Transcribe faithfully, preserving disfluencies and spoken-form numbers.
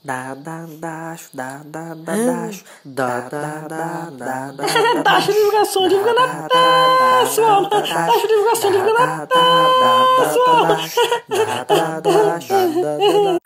Da da dash, da da da dash, da da da da da. Dash divulgação, divulgando a pessoal. Dash divulgação, divulgando a pessoal. Da da da dash, da da dash, da da da.